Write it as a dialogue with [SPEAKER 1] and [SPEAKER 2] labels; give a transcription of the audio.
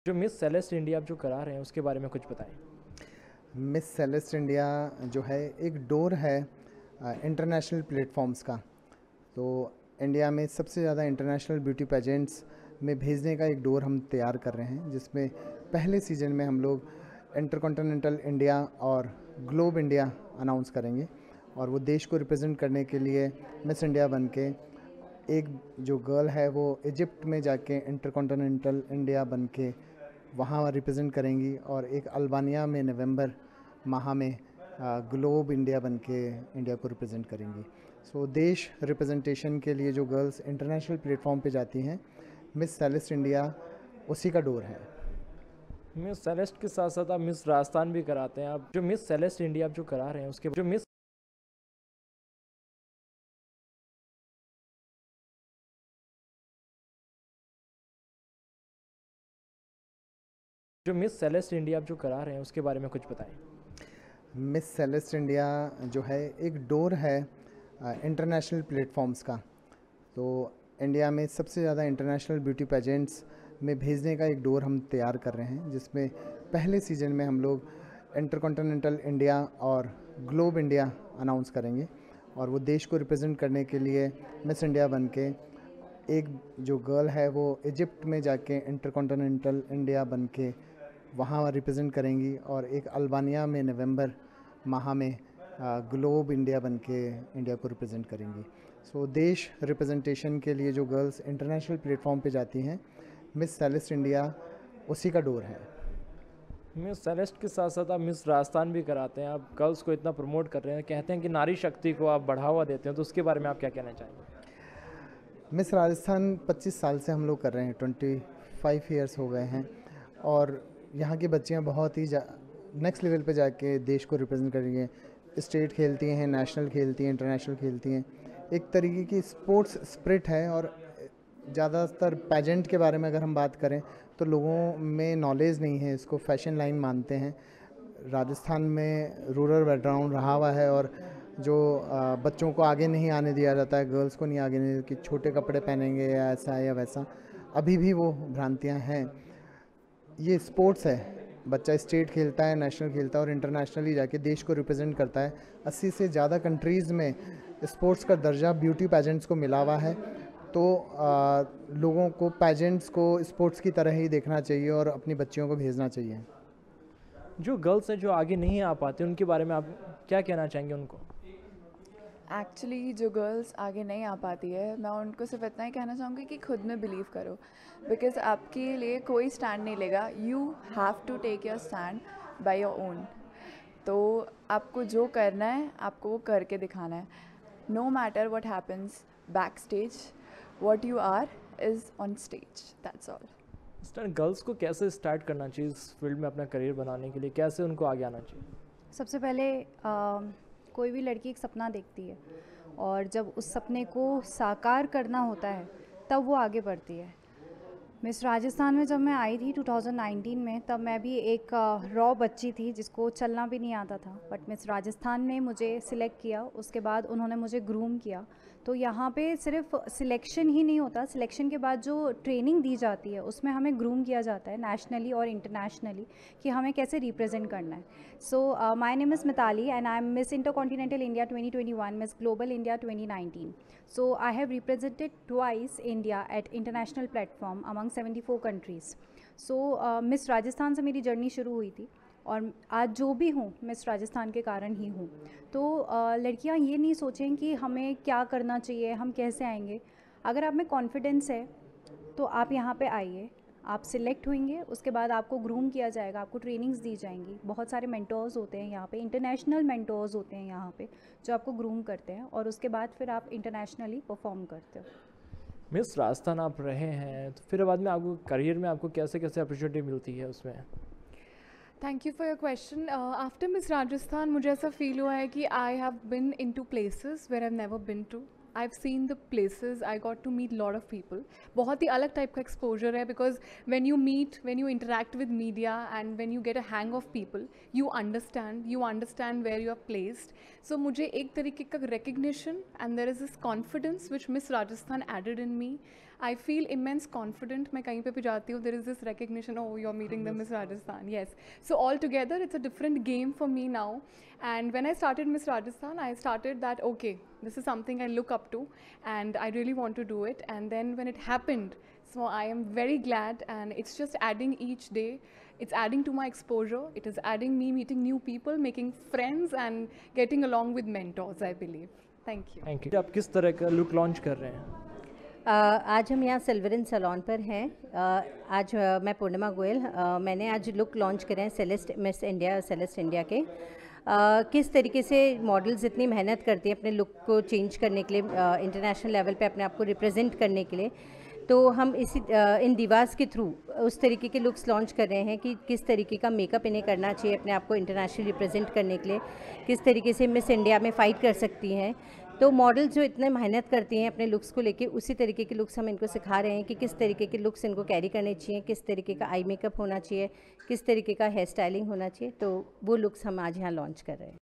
[SPEAKER 1] जो miss Celeste India आप जो करा रहे हैं उसके बारे में कुछ बताएं।
[SPEAKER 2] मिस सेलेस्ट इंडिया जो है एक डोर है इंटरनेशनल प्लेटफॉर्म्स का। तो इंडिया में सबसे ज़्यादा इंटरनेशनल ब्यूटी पेजेंट्स में भेजने का एक डोर हम तैयार कर रहे हैं, जिसमें पहले सीजन में हम लोग इंटरकॉन्टिनेंटल इंडिया और ग्लोब इंडिया अनाउंस करेंगे। और वो देश को रिप्रेजेंट करने के लिए मिस इंडिया बन के एक जो गर्ल है वो इजिप्ट में जाके इंटरकॉन्टिनेंटल इंडिया बन के वहाँ रिप्रेजेंट करेंगी, और एक अल्बानिया में नवंबर माह में ग्लोब इंडिया बन के इंडिया को रिप्रेजेंट करेंगी। सो देश रिप्रेजेंटेशन के लिए जो गर्ल्स इंटरनेशनल प्लेटफॉर्म पे जाती हैं, मिस सेलेस्ट इंडिया उसी का डोर है।
[SPEAKER 1] मिस सेलेस्ट के साथ साथ आप मिस राजस्थान भी कराते हैं। आप जो मिस सेलेस्ट इंडिया आप जो करा रहे हैं उसके जो मिस सेलेस्ट इंडिया आप जो करा रहे हैं उसके बारे में कुछ बताएं।
[SPEAKER 2] मिस सेलेस्ट इंडिया जो है एक डोर है इंटरनेशनल प्लेटफॉर्म्स का। तो इंडिया में सबसे ज़्यादा इंटरनेशनल ब्यूटी पेजेंट्स में भेजने का एक डोर हम तैयार कर रहे हैं, जिसमें पहले सीजन में हम लोग इंटरकॉन्टिनेंटल इंडिया और ग्लोब इंडिया अनाउंस करेंगे। और वो देश को रिप्रेजेंट करने के लिए मिस इंडिया बन के एक जो गर्ल है वो इजिप्ट में जाके इंटरकॉन्टिनेंटल इंडिया बन के वहाँ रिप्रेजेंट करेंगी, और एक अल्बानिया में नवंबर माह में ग्लोब इंडिया बन के इंडिया को रिप्रेजेंट करेंगी। सो देश रिप्रेजेंटेशन के लिए जो गर्ल्स इंटरनेशनल प्लेटफॉर्म पे जाती हैं, मिस सेलेस्ट इंडिया उसी का डोर है।
[SPEAKER 1] मिस सेलेस्ट के साथ साथ आप मिस राजस्थान भी कराते हैं। आप गर्ल्स को इतना प्रमोट कर रहे हैं, कहते हैं कि नारी शक्ति को आप बढ़ावा देते हैं, तो उसके बारे में आप क्या कहना चाहेंगे।
[SPEAKER 2] मिस राजस्थान 25 साल से हम लोग कर रहे हैं, 25 ईयर्स हो गए हैं। और यहाँ की बच्चियाँ बहुत ही नेक्स्ट लेवल पे जाके देश को रिप्रेजेंट कर रही हैं। स्टेट खेलती हैं, नेशनल खेलती हैं, इंटरनेशनल खेलती हैं। एक तरीके की स्पोर्ट्स स्पिरिट है। और ज़्यादातर पेजेंट के बारे में अगर हम बात करें तो लोगों में नॉलेज नहीं है, इसको फैशन लाइन मानते हैं। राजस्थान में रूरल बैकग्राउंड रहा हुआ है, और जो बच्चों को आगे नहीं आने दिया जाता है, गर्ल्स को नहीं आगे नहीं, कि छोटे कपड़े पहनेंगे या ऐसा या वैसा, अभी भी वो भ्रांतियां हैं। ये स्पोर्ट्स है, बच्चा स्टेट खेलता है, नेशनल खेलता है और इंटरनेशनली जाके देश को रिप्रेजेंट करता है। 80 से ज़्यादा कंट्रीज़ में स्पोर्ट्स का दर्जा ब्यूटी पेजेंट्स को मिला हुआ है। तो लोगों को पेजेंट्स को स्पोर्ट्स की तरह ही देखना चाहिए और अपनी बच्चियों को भेजना चाहिए।
[SPEAKER 1] जो गर्ल्स हैं जो आगे नहीं आ पाते उनके बारे में आप क्या कहना चाहेंगे उनको।
[SPEAKER 3] एक्चुअली जो गर्ल्स आगे नहीं आ पाती है, मैं उनको सिर्फ इतना ही कहना चाहूँगी कि खुद में बिलीव करो, बिकॉज आपके लिए कोई स्टैंड नहीं लेगा। You have to take your stand by your own. तो आपको जो करना है आपको वो करके दिखाना है। No matter what happens back stage, what you are is on stage, that's all.
[SPEAKER 1] Girls को कैसे स्टार्ट करना चाहिए इस फील्ड में अपना करियर बनाने के लिए, कैसे उनको आगे आना चाहिए।
[SPEAKER 4] सबसे पहले कोई भी लड़की एक सपना देखती है, और जब उस सपने को साकार करना होता है तब वो आगे बढ़ती है। मिस राजस्थान में जब मैं आई थी 2019 में, तब मैं भी एक रॉ बच्ची थी जिसको चलना भी नहीं आता था। बट मिस राजस्थान ने मुझे सिलेक्ट किया, उसके बाद उन्होंने मुझे ग्रूम किया। तो यहाँ पे सिर्फ सिलेक्शन ही नहीं होता, सिलेक्शन के बाद जो ट्रेनिंग दी जाती है उसमें हमें ग्रूम किया जाता है नेशनली और इंटरनेशनली, कि हमें कैसे रिप्रेजेंट करना है। So my name is Mitali and I am Miss Intercontinental India 2021, Miss Global India 2019. So I have represented twice India at international platform among 74 countries. So Miss Rajasthan से मेरी जर्नी शुरू हुई थी, और आज जो भी हूँ मिस राजस्थान के कारण ही हूँ। तो लड़कियाँ ये नहीं सोचें कि हमें क्या करना चाहिए, हम कैसे आएंगे। अगर आप में कॉन्फिडेंस है तो आप यहाँ पे आइए, आप सिलेक्ट होंगे, उसके बाद आपको ग्रूम किया जाएगा, आपको ट्रेनिंग्स दी जाएंगी। बहुत सारे मेंटोर्स होते हैं यहाँ पे, इंटरनेशनल मेंटोर्स होते हैं यहाँ पे जो आपको ग्रूम करते हैं, और उसके बाद फिर आप इंटरनेशनली परफॉर्म करते हो।
[SPEAKER 1] मिस राजस्थान आप रहे हैं तो फिर बाद में आपको करियर में आपको कैसे कैसे अपॉर्चुनिटी मिलती है उसमें।
[SPEAKER 3] Thank you for your question. After Miss Rajasthan मुझे ऐसा फील हुआ है कि I have been into places where I never been to. I have seen the places, I got to meet lot of people. बहुत ही अलग type का exposure है, because when you meet, when you interact with media and when you get a hang of people, you understand where you are placed. So मुझे एक तरीके का recognition and there is this confidence which Miss Rajasthan added in me,
[SPEAKER 5] I feel immense confident. मैं कहीं पे भी जाती हूँ, there is this recognition, oh, you're meeting the Miss Rajasthan. Yes. So altogether, it's a different game for me now. And when I started Miss Rajasthan, I started that, okay, this is something I look up to and I really want to do it. And then when it happened, so I am very glad, and it's just adding each day. It's adding to my exposure. It is adding me meeting new people, making friends and getting along with mentors, I believe. Thank you.
[SPEAKER 1] Thank you. आप किस तरह का look launch कर रहे हैं?
[SPEAKER 6] आज हम यहाँ सिल्वरन सैलून पर हैं। आज मैं पूर्णिमा गोयल, मैंने आज लुक लॉन्च करे हैं Celeste Miss India Celeste India के। किस तरीके से मॉडल्स इतनी मेहनत करती हैं अपने लुक को चेंज करने के लिए, इंटरनेशनल लेवल पे अपने आप को रिप्रेजेंट करने के लिए, तो हम इसी इन दिवास के थ्रू उस तरीके के लुक्स लॉन्च कर रहे हैं कि किस तरीके का मेकअप इन्हें करना चाहिए अपने आप को इंटरनेशनल रिप्रेजेंट करने के लिए, किस तरीके से मिस इंडिया में फ़ाइट कर सकती हैं। तो मॉडल जो इतने मेहनत करती हैं अपने लुक्स को लेके, उसी तरीके के लुक्स हम इनको सिखा रहे हैं कि किस तरीके के लुक्स इनको कैरी करने चाहिए, किस तरीके का आई मेकअप होना चाहिए, किस तरीके का हेयर स्टाइलिंग होना चाहिए। तो वो लुक्स हम आज यहाँ लॉन्च कर रहे हैं।